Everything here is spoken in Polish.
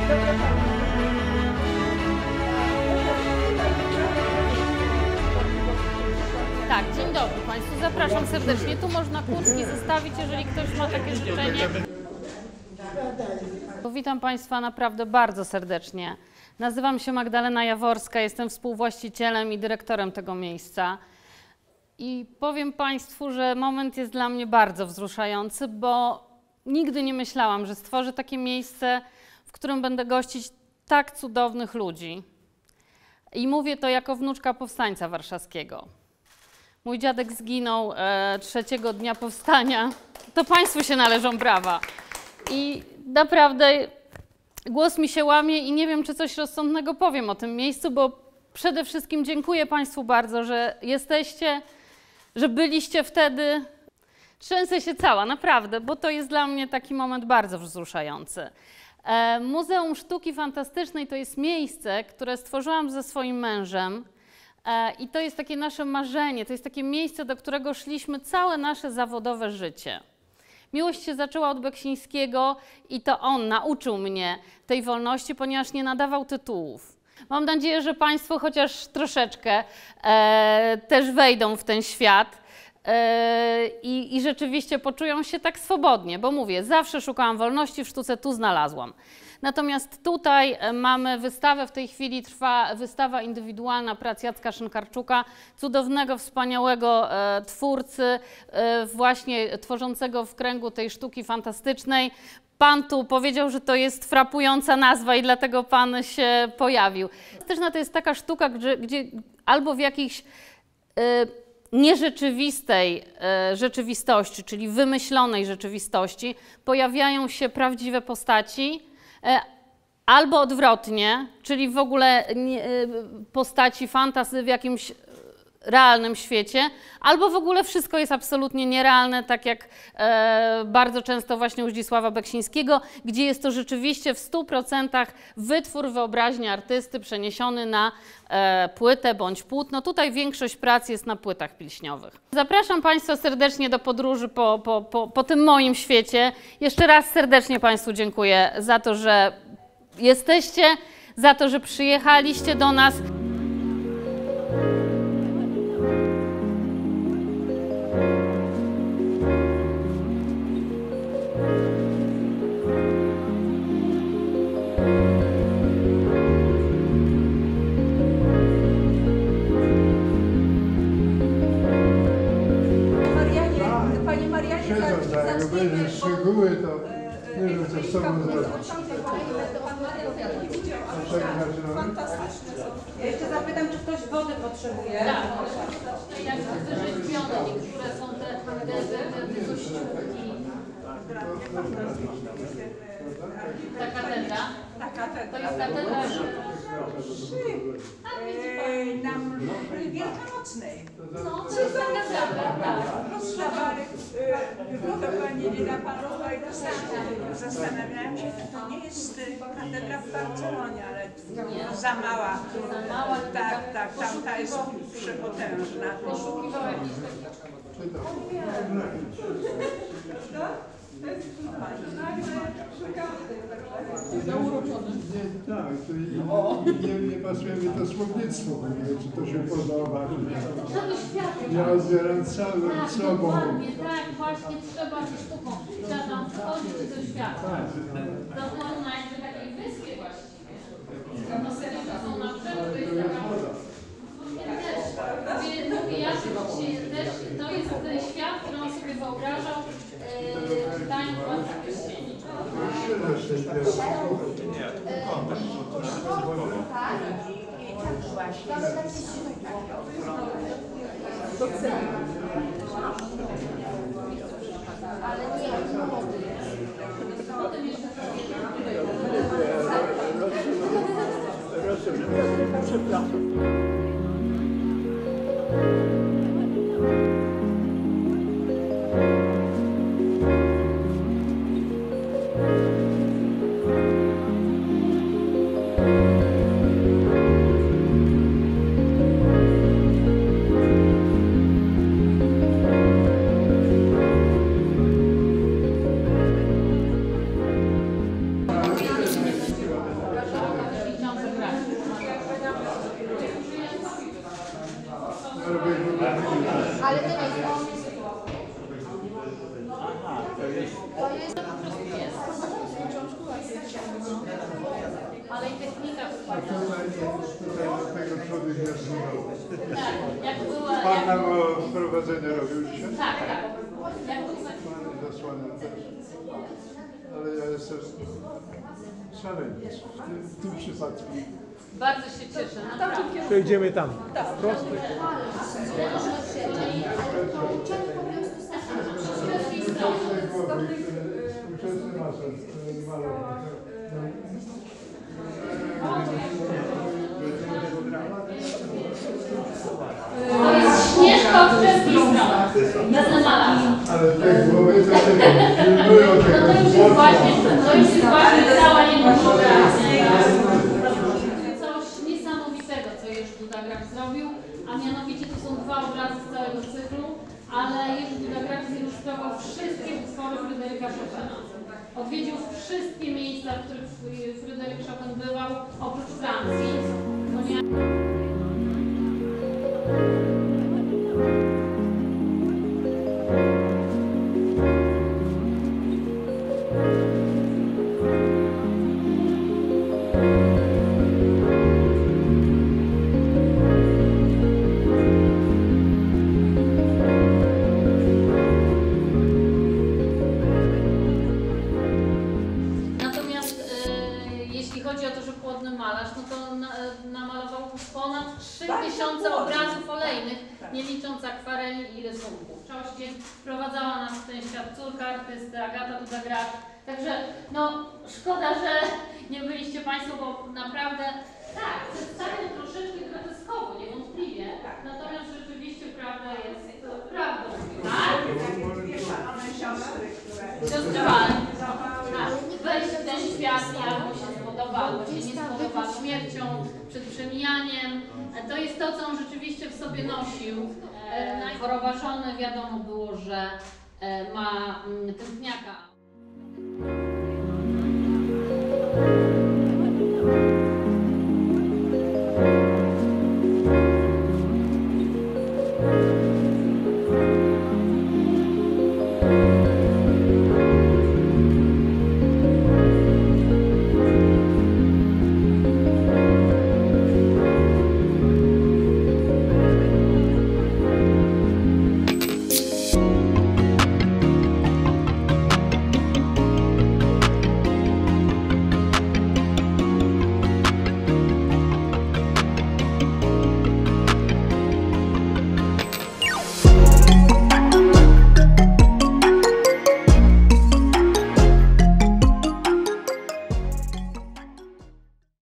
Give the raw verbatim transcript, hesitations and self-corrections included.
Tak, dzień dobry Państwu, zapraszam serdecznie. Tu można kurtki zostawić, jeżeli ktoś ma takie życzenie. Witam Państwa naprawdę bardzo serdecznie. Nazywam się Magdalena Jaworska, jestem współwłaścicielem i dyrektorem tego miejsca. I powiem Państwu, że moment jest dla mnie bardzo wzruszający, bo nigdy nie myślałam, że stworzę takie miejsce, w którym będę gościć tak cudownych ludzi. I mówię to jako wnuczka powstańca warszawskiego. Mój dziadek zginął e, trzeciego dnia powstania. To Państwu się należą brawa. I naprawdę głos mi się łamie i nie wiem, czy coś rozsądnego powiem o tym miejscu, bo przede wszystkim dziękuję Państwu bardzo, że jesteście, że byliście wtedy. Trzęsę się cała, naprawdę, bo to jest dla mnie taki moment bardzo wzruszający. E, Muzeum Sztuki Fantastycznej to jest miejsce, które stworzyłam ze swoim mężem. I to jest takie nasze marzenie, to jest takie miejsce, do którego szliśmy całe nasze zawodowe życie. Miłość się zaczęła od Beksińskiego i to on nauczył mnie tej wolności, ponieważ nie nadawał tytułów. Mam nadzieję, że Państwo chociaż troszeczkę e, też wejdą w ten świat e, i, i rzeczywiście poczują się tak swobodnie, bo mówię, zawsze szukałam wolności w sztuce, tu znalazłam. Natomiast tutaj mamy wystawę, w tej chwili trwa wystawa indywidualna prac Jacka Szynkarczuka, cudownego, wspaniałego e, twórcy, e, właśnie tworzącego w kręgu tej sztuki fantastycznej. Pan tu powiedział, że to jest frapująca nazwa i dlatego Pan się pojawił. Fantastyczna to jest taka sztuka, gdzie, gdzie albo w jakiejś e, nierzeczywistej e, rzeczywistości, czyli wymyślonej rzeczywistości, pojawiają się prawdziwe postaci, albo odwrotnie, czyli w ogóle postaci fantasy w jakimś realnym świecie, albo w ogóle wszystko jest absolutnie nierealne, tak jak e, bardzo często właśnie u Zdzisława Beksińskiego, gdzie jest to rzeczywiście w stu procentach wytwór wyobraźni artysty przeniesiony na e, płytę bądź płótno. Tutaj większość prac jest na płytach pilśniowych. Zapraszam Państwa serdecznie do podróży po, po, po, po tym moim świecie. Jeszcze raz serdecznie Państwu dziękuję za to, że jesteście, za to, że przyjechaliście do nas. Szczegóły to nie wiem, co z sobą zrobić. Fantastyczne są. Ja jeszcze zapytam, czy ktoś wody potrzebuje. Tak, jak wyrzeźbione niektóre są te, te, te, te kościółki. Ta katedra? Ta katedra. To jest katedra Eee, na Wielkanocnej. No, to jest ta katedra, tak. Rozszlawali wybudowanie Lina Panowa i zastanawiałam się, czy to nie jest katedra w Barcelonie, ale za mała. Za mała. Tak, tak, tamta jest przepotężna. Poszukiwała jakiś Tak, to nie, nie pasuje mi to słownictwo, czy to się podoba. Ja odbieram całym sobą. Dokładnie, tak, właśnie trzeba ze sztuką. Trzeba tam wchodzić do świata. Dochodzą na jakby takiej wyspie właściwie. No serio, to są na brzegu, to jest taka... Mówię, mówię ja, że też to jest ten świat, który on sobie wyobrażał, e, dając wam takie ścieni. Przepraszam. ale i technika A wykładała. tutaj, tutaj do tego człowiek nie zbudował. Tak, jak była... Pan Jak, nam wprowadzenie robił dzisiaj? tak, tak. Jak była, Pan i zasłania też. Ale ja jestem szaleniec w tym, w tym przypadku. bardzo się cieszę, naprawdę. To idziemy tam. Prosto. Współczesne głowy, które- współczesny malarz, malarz. To jest Śnieżka od czeskiej strony. Bez malarza. Ale te głowy to tego, filmują No tego to już jest właśnie, to już jest właśnie cała jego wyobraźnia. Coś niesamowitego, co Jerzy Duda-Graf zrobił, a mianowicie to są dwa obrazy z całego cyklu, ale Jerzy Duda-Graf zilustrował wszystkie utwory Fryderyka Chopina. Odwiedził wszystkie miejsca, w których Fryderyk Chopin bywał, oprócz Francji. Ponieważ... Natomiast e, jeśli chodzi o to, że płodny malarz, no to na, namalował ponad trzy tysiące obrazów olejnych, nie licząc akwareli i rysunków. W całości wprowadzała nas w ten świat córka artysty, Agata Duda-Graf. Także no szkoda, że nie byliście Państwo, bo naprawdę tak, przedstawił troszeczkę groteskowo, niewątpliwie. Natomiast rzeczywiście prawda jest prawdą. Tak? Dwie szalone siostry, które Siostry Walne. Tak. Wejść w ten świat, jak mu się spodobało, się nie spodoba śmiercią, przed przemijaniem. To jest to, co on rzeczywiście w sobie nosił. E, Choroba żony, wiadomo było, że e, ma mm, tętniaka.